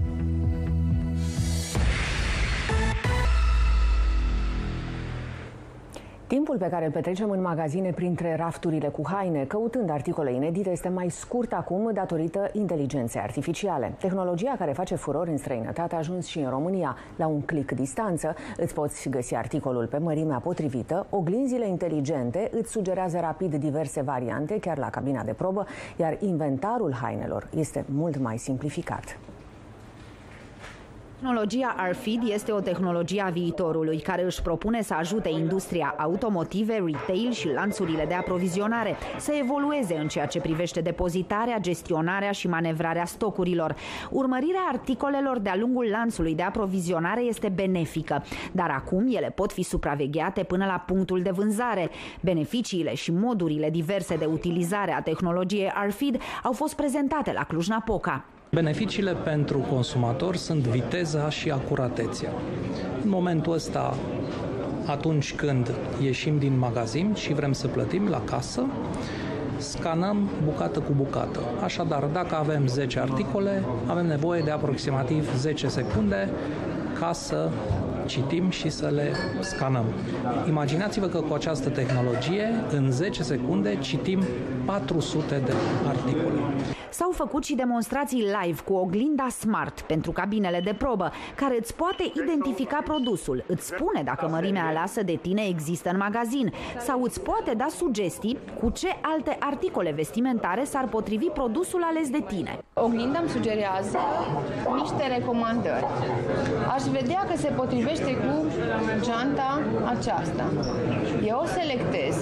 Timpul pe care îl petrecem în magazine printre rafturile cu haine, căutând articole inedite, este mai scurt acum datorită inteligenței artificiale. Tehnologia care face furori în străinătate a ajuns și în România. La un click distanță îți poți găsi articolul pe mărimea potrivită, oglinzile inteligente îți sugerează rapid diverse variante, chiar la cabina de probă, iar inventarul hainelor este mult mai simplificat. Tehnologia RFID este o tehnologie a viitorului care își propune să ajute industria automotive, retail și lanțurile de aprovizionare să evolueze în ceea ce privește depozitarea, gestionarea și manevrarea stocurilor. Urmărirea articolelor de-a lungul lanțului de aprovizionare este benefică, dar acum ele pot fi supravegheate până la punctul de vânzare. Beneficiile și modurile diverse de utilizare a tehnologiei RFID au fost prezentate la Cluj-Napoca. Beneficiile pentru consumator sunt viteza și acuratețea. În momentul ăsta, atunci când ieșim din magazin și vrem să plătim la casă, scanăm bucată cu bucată. Așadar, dacă avem 10 articole, avem nevoie de aproximativ 10 secunde ca să citim și să le scanăm. Imaginați-vă că cu această tehnologie, în 10 secunde, citim 400 de articole. S-au făcut și demonstrații live cu oglinda Smart pentru cabinele de probă, care îți poate identifica produsul, îți spune dacă mărimea aleasă de tine există în magazin sau îți poate da sugestii cu ce alte articole vestimentare s-ar potrivi produsul ales de tine. Oglinda îmi sugerează niște recomandări. Aș vedea că se potrivește cu geanta aceasta. Eu o selectez,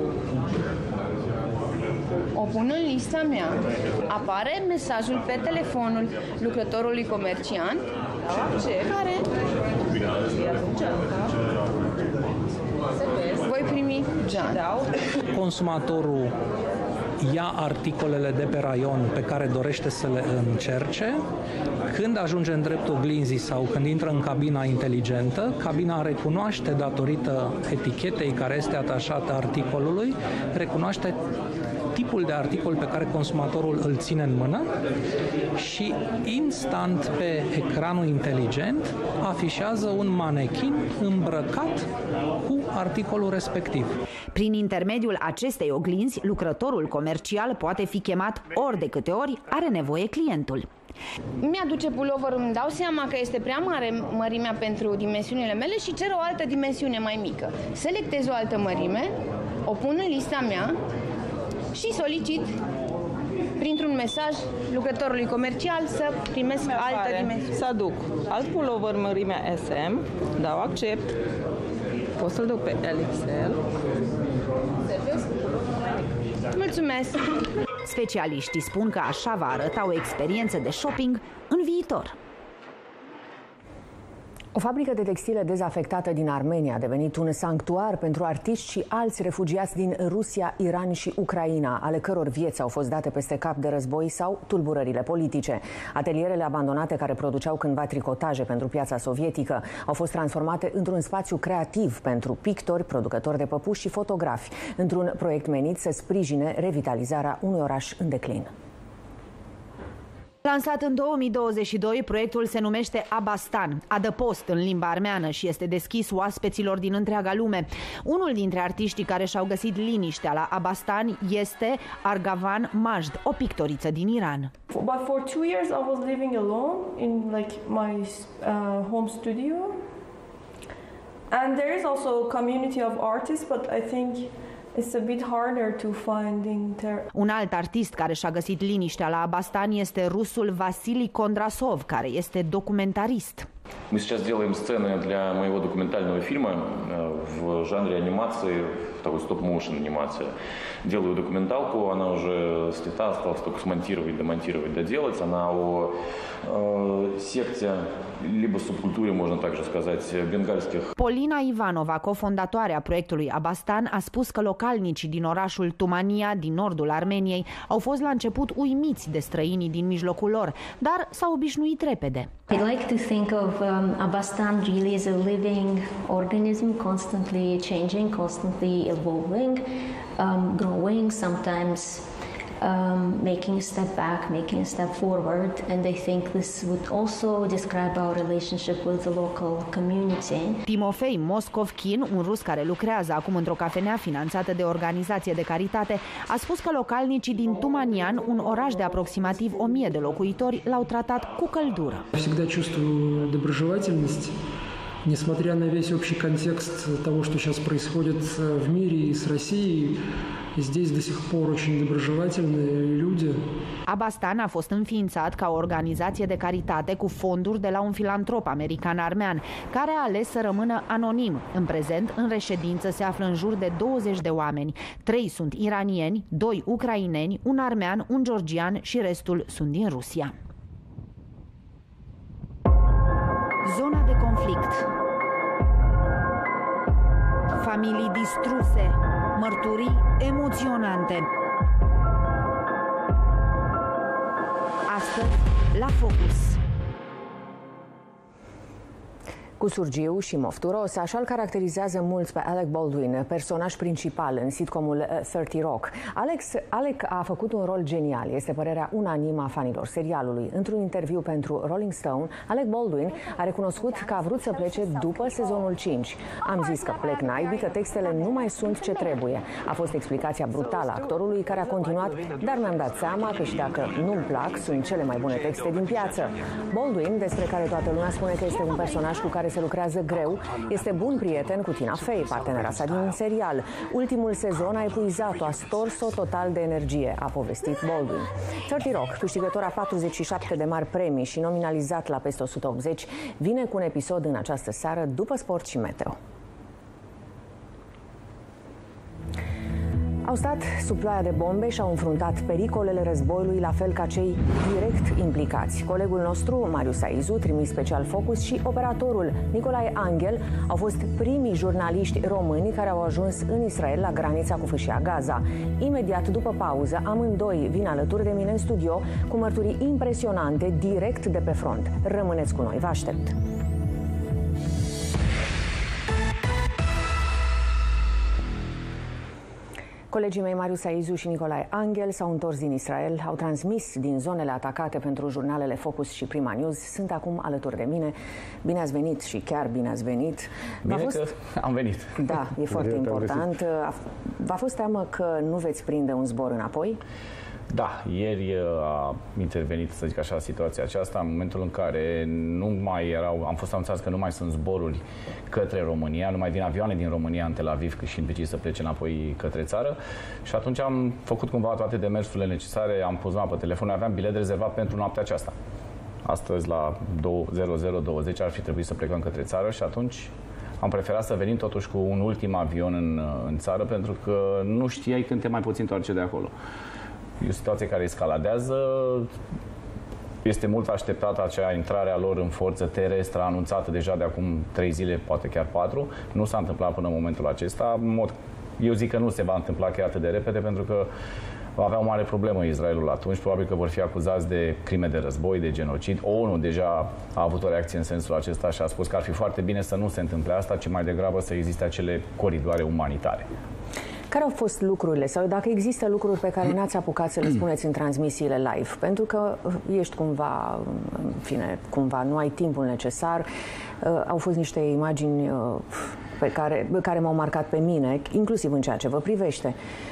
o pun în lista mea, apare mesajul pe telefonul lucrătorului comerciant care voi primi geanta. Consumatorul ia articolele de pe raion pe care dorește să le încerce. Când ajunge în dreptul oglinzii sau când intră în cabina inteligentă, cabina recunoaște, datorită etichetei care este atașată articolului, recunoaște tipul de articol pe care consumatorul îl ține în mână și instant pe ecranul inteligent afișează un manechin îmbrăcat cu articolul respectiv. Prin intermediul acestei oglinzi, lucrătorul comercial poate fi chemat ori de câte ori are nevoie clientul. Mi-aduce puloverul, îmi dau seama că este prea mare mărimea pentru dimensiunile mele și cer o altă dimensiune mai mică. Selectez o altă mărime, o pun în lista mea și solicit printr-un mesaj lucrătorului comercial să primesc altă dimensiune. Să aduc alt pulover mărimea SM, dau accept, pot să-l duc pe LXL. Mulțumesc! Specialiștii spun că așa va arăta o experiență de shopping în viitor. O fabrică de textile dezafectată din Armenia a devenit un sanctuar pentru artiști și alți refugiați din Rusia, Iran și Ucraina, ale căror vieți au fost date peste cap de război sau tulburările politice. Atelierele abandonate care produceau cândva tricotaje pentru piața sovietică au fost transformate într-un spațiu creativ pentru pictori, producători de păpuși și fotografi, într-un proiect menit să sprijine revitalizarea unui oraș în declin. Lansat în 2022, proiectul se numește Abastan, adăpost în limba armeană, și este deschis oaspeților din întreaga lume. Unul dintre artiștii care și-au găsit liniștea la Abastan este Argavan Majd, o pictoriță din Iran. But for 2 years I was living alone in like my home studio. And there is also a community of artists, but I think it's a bit harder to find Un alt artist care și-a găsit liniștea la Abastan este rusul Vasily Kondrasov, care este documentarist. Мы сейчас делаем сцены для моего документального фильма в жанре анимации, такой стоп-моушен анимация. Делаю документалку, она уже снята, осталось только смонтировать, демонтировать, доделать. Она о секте, либо субкультуре, можно также сказать, бенгальских. Polina Ivanova, cofondatoarea proiectului Abastan, a spus că localnicii din orașul Tumania, din nordul Armeniei, au fost la început uimiți de străinii din mijlocul lor, dar s-au obișnuit repede. I like to think of Abastan really as a living organism, constantly changing, constantly evolving, growing, sometimes making a step back, making a step forward, and I think this would also describe our relationship with the local community. Timofei Moscovkin, un rus care lucrează acum într-o cafenea finanțată de o organizație de caritate, a spus că localnicii din Tumanian, un oraș de aproximativ 1000 de locuitori, l-au tratat cu căldură. Всегда чувствую доброжелательность, несмотря на весь общий контекст того, что сейчас происходит в мире и с Россией. Здесь до сих пор очень доброжелательные люди. Abastan a fost înființat ca o organizație de caritate cu fonduri de la un filantrop american-armean, care a ales să rămână anonim. În prezent, în reședință se află în jur de 20 de oameni. 3 sunt iranieni, 2 ucraineni, un armean, un georgian și restul sunt din Rusia. Zona de conflict. Familii distruse, mărturii emoționante. Astăzi, la Focus. Cu surgiu și mofturos, așa îl caracterizează mulți pe Alec Baldwin, personaj principal în sitcomul 30 Rock. Alec a făcut un rol genial, este părerea unanimă a fanilor serialului. Într-un interviu pentru Rolling Stone, Alec Baldwin a recunoscut că a vrut să plece după sezonul 5. Am zis că plec naibii, că textele nu mai sunt ce trebuie. A fost explicația brutală a actorului, care a continuat, dar mi-am dat seama că și dacă nu-mi plac, sunt cele mai bune texte din piață. Baldwin, despre care toată lumea spune că este un personaj cu care se lucrează greu, este bun prieten cu Tina Fey, partenera sa din serial. Ultimul sezon a epuizat-o, a stors-o total de energie, a povestit Baldwin. 30 Rock, câștigător a 47 de mari premii și nominalizat la peste 180, vine cu un episod în această seară după sport și meteo. Au stat sub ploaia de bombe și au înfruntat pericolele războiului, la fel ca cei direct implicați. Colegul nostru, Marius Aizu, trimis special Focus, și operatorul Nicolae Angel au fost primii jurnaliști români care au ajuns în Israel, la granița cu Fâșia Gaza. Imediat după pauză, amândoi vin alături de mine în studio cu mărturii impresionante direct de pe front. Rămâneți cu noi, vă aștept! Colegii mei Marius Aizu și Nicolae Angel s-au întors din Israel, au transmis din zonele atacate pentru jurnalele Focus și Prima News. Sunt acum alături de mine. Bine ați venit și chiar bine ați venit. Bine că am venit. Da, e foarte important. V-a fost teamă că nu veți prinde un zbor înapoi? Da, ieri a intervenit, să zic așa, situația aceasta, în momentul în care am fost anunțați că nu mai sunt zboruri către România, nu mai vin avioane din România în Tel Aviv și implicit să plece înapoi către țară. Și atunci am făcut cumva toate demersurile necesare, am pus mâna pe telefon, aveam bilet rezervat pentru noaptea aceasta. Astăzi la 00:20 ar fi trebuit să plecăm către țară și atunci am preferat să venim totuși cu un ultim avion în țară, pentru că nu știai când te mai poți întoarce de acolo. E o situație care escaladează. este mult așteptată acea intrare a lor în forță terestră, anunțată deja de acum 3 zile, poate chiar 4. Nu s-a întâmplat până în momentul acesta. Eu zic că nu se va întâmpla chiar atât de repede, pentru că va avea o mare problemă Israelul atunci. Probabil că vor fi acuzați de crime de război, de genocid. ONU deja a avut o reacție în sensul acesta și a spus că ar fi foarte bine să nu se întâmple asta, ci mai degrabă să existe acele coridoare umanitare. Care au fost lucrurile, sau dacă există lucruri pe care n-ați apucat să le spuneți în transmisiile live? Pentru că ești cumva, în fine, cumva nu ai timpul necesar. Au fost niște imagini care m-au marcat pe mine, inclusiv în ceea ce vă privește.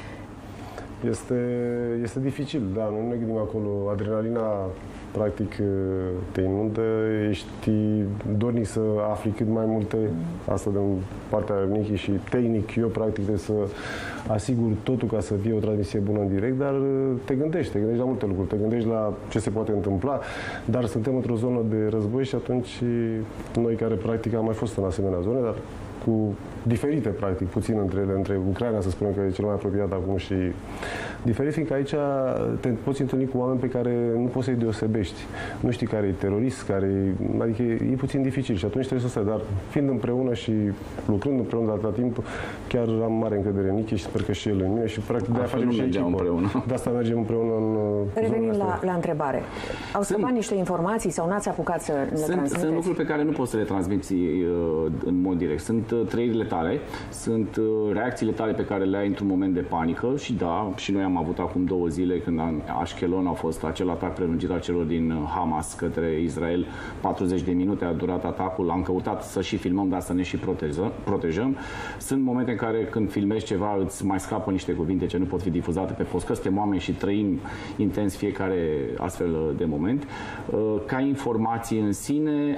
Este dificil, da, nu ne gândim acolo. Adrenalina, practic, te inundă, ești dornic să afli cât mai multe, asta de partea Nichi, și tehnic, eu, practic, trebuie să asigur totul ca să fie o transmisie bună în direct, dar te gândești la multe lucruri, te gândești la ce se poate întâmpla, dar suntem într-o zonă de război și atunci noi care, practic, am mai fost în asemenea zone, dar cu diferite, practic, puțin între ele, între Ucraina, să spunem că e cel mai apropiat acum, și diferit, fiindcă aici te poți întâlni cu oameni pe care nu poți să-i deosebești. Nu știi care e terorist, adică e puțin dificil și atunci trebuie să stai, dar fiind împreună și lucrând împreună de atâta timp, chiar am mare încredere în Nichi și sper că și el în mine și practic de-aia facem și echipă. De asta mergem împreună în Revenind la întrebare. Au scăpat niște informații sau n-ați apucat să le transmiteți? Sunt lucruri pe care nu poți să le transmiți în mod direct. Sunt trăirile tale, sunt reacțiile tale pe care le ai într-un moment de panică și da, și noi am avut acum 2 zile când în Ashkelon a fost acel atac prelungit al celor din Hamas către Israel. 40 de minute a durat atacul, am căutat să și filmăm, dar să ne și protejăm. Sunt momente în care când filmezi ceva îți mai scapă niște cuvinte ce nu pot fi difuzate pe post, că suntem oameni și trăim intens fiecare astfel de moment. Ca informații în sine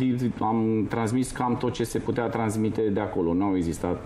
am transmis cam tot ce se putea transmite de acolo. Nu au existat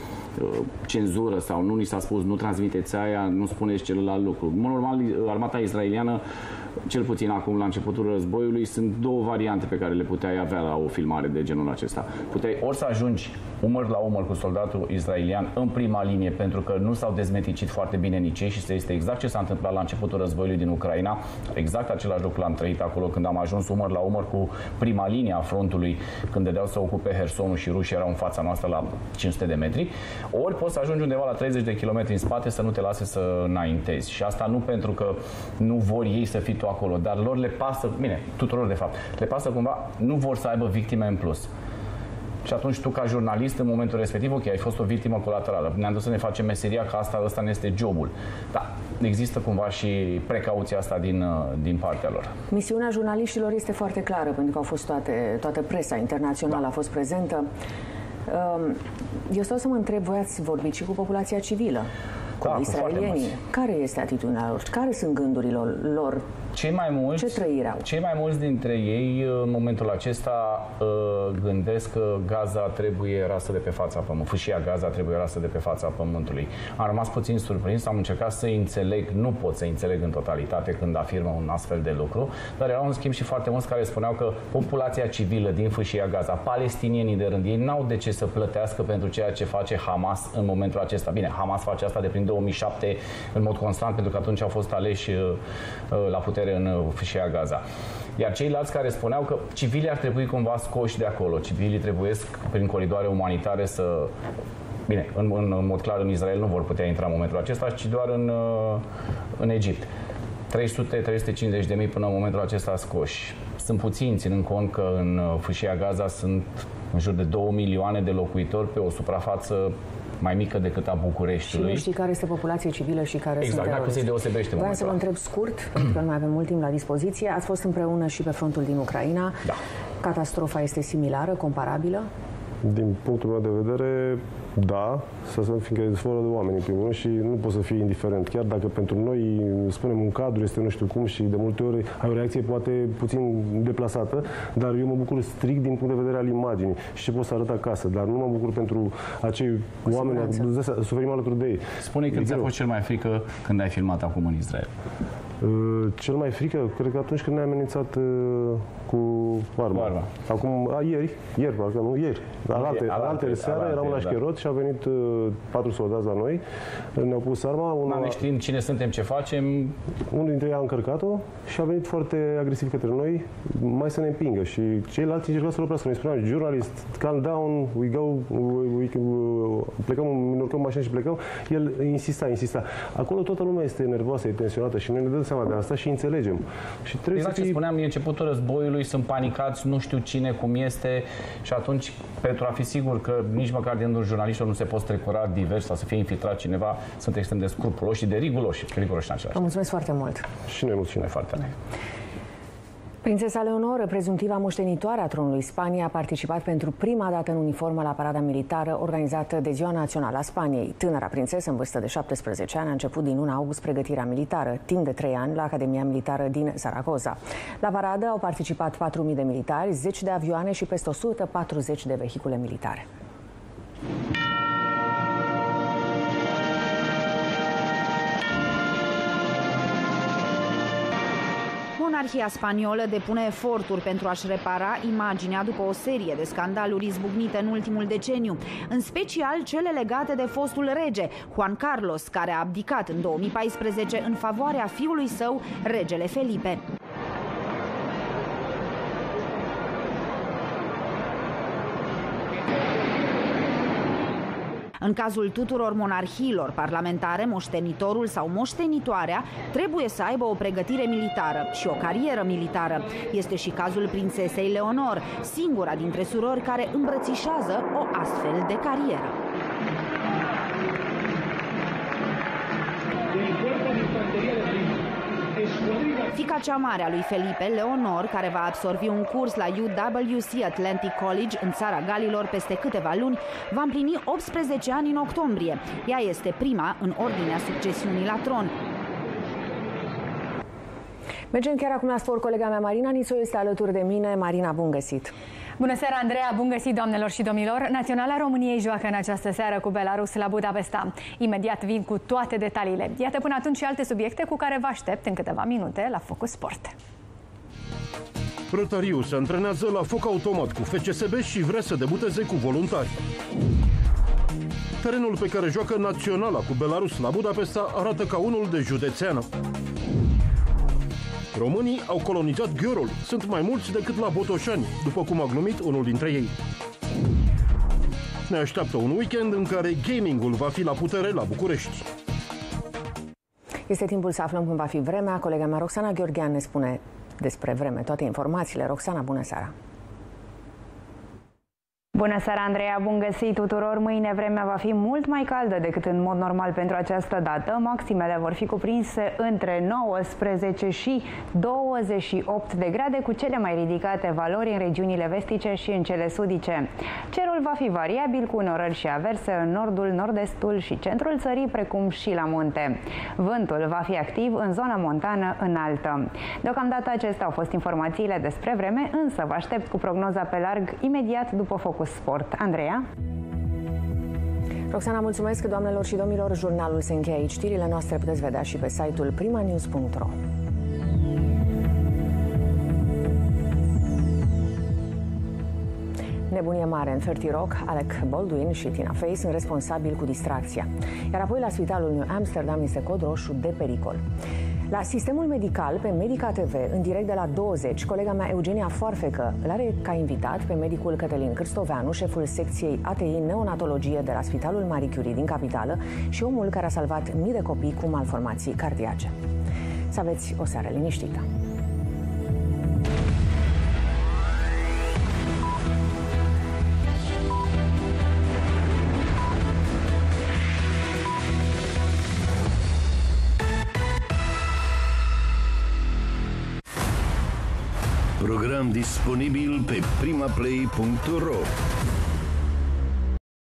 cenzură sau nu ni s-a spus nu transmiteți aia, nu spuneți celălalt lucru. Normal, armata israeliană, cel puțin acum la începutul războiului, sunt 2 variante pe care le puteai avea la o filmare de genul acesta. Puteai ori să ajungi umăr la umăr cu soldatul israelian în prima linie, pentru că nu s-au dezmeticit foarte bine nici ei, și este exact ce s-a întâmplat la începutul războiului din Ucraina. Exact același lucru l-am trăit acolo când am ajuns umăr la umăr cu prima linie a frontului, când dădeau să ocupe Hersonul și rușii erau în fața noastră la 500 de metri. Ori poți să ajungi undeva la 30 de kilometri în spate să nu te lase să înaintezi. Și asta nu pentru că nu vor ei să fii tu acolo, dar lor le pasă, bine, tuturor de fapt, le pasă cumva, nu vor să aibă victime în plus. Și atunci tu, ca jurnalist, în momentul respectiv, ok, ai fost o victimă colaterală, ne-am dus să ne facem meseria, că ăsta ne este jobul. Da, există cumva și precauția asta din partea lor. Misiunea jurnaliștilor este foarte clară, pentru că au fost toată presa internațională a fost prezentă. Eu stau să mă întreb, voi ați vorbit și cu populația civilă, cu israelienii. Care este atitudinea lor? Care sunt gândurile lor? Cei mai mulți, ce trăire au? Cei mai mulți dintre ei, în momentul acesta, gândesc că Gaza trebuie rasă de pe fața pământului. Fâșia Gaza trebuie rasă de pe fața pământului. Am rămas puțin surprins, am încercat să înțeleg, nu pot să înțeleg în totalitate când afirmă un astfel de lucru, dar erau în schimb și foarte mulți care spuneau că populația civilă din Fâșia Gaza, palestinienii de rând, ei n-au de ce să plătească pentru ceea ce face Hamas în momentul acesta. Bine, Hamas face asta de prin 2007 în mod constant, pentru că atunci au fost aleși la putere în Fâșia Gaza. Iar ceilalți care spuneau că civilii ar trebui cumva scoși de acolo, civilii trebuiesc prin coridoare umanitare să... Bine, în mod clar în Israel nu vor putea intra în momentul acesta, ci doar în Egipt. 300-350 de mii până în momentul acesta scoși. Sunt puțini, ținând cont că în Fâșia Gaza sunt în jur de 2 milioane de locuitori pe o suprafață mai mică decât a Bucureștiului. Și nu știi care este populație civilă și care sunt teroriști. Exact, dacă se deosebește. Vreau să vă întreb scurt, pentru că nu mai avem mult timp la dispoziție. Ați fost împreună și pe frontul din Ucraina. Da. Catastrofa este similară, comparabilă? Din punctul meu de vedere, da, fiindcă e desfără de oameni în primul rând și nu poți să fii indiferent. Chiar dacă pentru noi, spunem, un cadru este nu știu cum și de multe ori ai o reacție poate puțin deplasată, dar eu mă bucur strict din punct de vedere al imaginii și ce pot să arăt acasă, dar nu mă bucur pentru acei oameni, suferim alături de ei. Spune că ți-a fost cel mai frică când ai filmat acum în Israel. Cel mai frică, cred că atunci când ne-a amenințat cu arma. Acum, ieri, parcă nu, ieri. Alaltă seară, eram la Șcherot și a venit 4 soldați la noi, ne-au pus arma. Neștiind cine suntem, ce facem. Unul dintre ei a încărcat-o și a venit foarte agresiv către noi, mai să ne împingă. Și ceilalți încercau să-l oprească. Noi spuneam, jurnalist, calm down, plecăm, ne urcăm mașină și plecăm. El insista. Acolo toată lumea este nervoasă, e tensionată și noi ne dăm seama de asta și înțelegem. Și trebuie exact ce spuneam, e începutul războiului, sunt panicați, nu știu cine, cum este și atunci, pentru a fi sigur că nici măcar din rândul jurnaliștilor nu se pot strecura divers sau să fie infiltrat cineva, sunt extrem de scrupuloși și de riguroși în același timp. Vă mulțumesc foarte mult. Și noi mulțumim foarte mult. Prințesa Leonor, prezumtiva moștenitoare a tronului Spaniei, a participat pentru prima dată în uniformă la parada militară organizată de Ziua Națională a Spaniei. Tânăra prințesă, în vârstă de 17 ani, a început din 1 august pregătirea militară, timp de 3 ani, la Academia Militară din Zaragoza. La paradă au participat 4.000 de militari, 10 de avioane și peste 140 de vehicule militare. Monarhia spaniolă depune eforturi pentru a-și repara imaginea după o serie de scandaluri izbucnite în ultimul deceniu, în special cele legate de fostul rege, Juan Carlos, care a abdicat în 2014 în favoarea fiului său, regele Felipe. În cazul tuturor monarhiilor parlamentare, moștenitorul sau moștenitoarea trebuie să aibă o pregătire militară și o carieră militară. Este și cazul prințesei Leonor, singura dintre surori care îmbrățișează o astfel de carieră. Fiica cea mare a lui Felipe, Leonor, care va absolvi un curs la UWC Atlantic College în țara Galilor peste câteva luni, va împlini 18 ani în octombrie. Ea este prima în ordinea succesiunii la tron. Mergem chiar acum la sport. Colega mea Marina Nițu este alături de mine. Marina, bun găsit! Bună seara, Andreea! Bun găsit, doamnelor și domnilor! Naționala României joacă în această seară cu Belarus la Budapesta. Imediat vin cu toate detaliile. Iată până atunci și alte subiecte cu care vă aștept în câteva minute la Focus Sport. Rătariu se antrenează la foc automat cu FCSB și vrea să debuteze cu voluntari. Terenul pe care joacă Naționala cu Belarus la Budapesta arată ca unul de județeană. Românii au colonizat Gheorul. Sunt mai mulți decât la Botoșani, după cum a glumit unul dintre ei. Ne așteaptă un weekend în care gamingul va fi la putere la București. Este timpul să aflăm cum va fi vremea. Colega mea Roxana Gheorghean ne spune despre vreme toate informațiile. Roxana, bună seara! Bună seara, Andreea! Bun găsit tuturor! Mâine vremea va fi mult mai caldă decât în mod normal pentru această dată. Maximele vor fi cuprinse între 19 și 28 de grade, cu cele mai ridicate valori în regiunile vestice și în cele sudice. Cerul va fi variabil, cu unorări și averse în nordul, nord-estul și centrul țării, precum și la munte. Vântul va fi activ în zona montană înaltă. Deocamdată acestea au fost informațiile despre vreme, însă vă aștept cu prognoza pe larg imediat după Focus Sport. Andreea? Roxana, mulțumesc, doamnelor și domnilor. Jurnalul se încheie aici. Știrile noastre puteți vedea și pe site-ul primanews.ro. Nebunie mare în 30 Rock, Alec Baldwin și Tina Fey sunt responsabili cu distracția. Iar apoi la spitalul New Amsterdam este cod roșu de pericol. La sistemul medical, pe Medica TV, în direct de la 20, colega mea Eugenia Foarfecă îl are ca invitat pe medicul Cătălin Cârstoveanu, șeful secției ATI Neonatologie de la Spitalul Marie Curie din capitală și omul care a salvat mii de copii cu malformații cardiace. Să aveți o seară liniștită! Program disponibil pe primaplay.ro.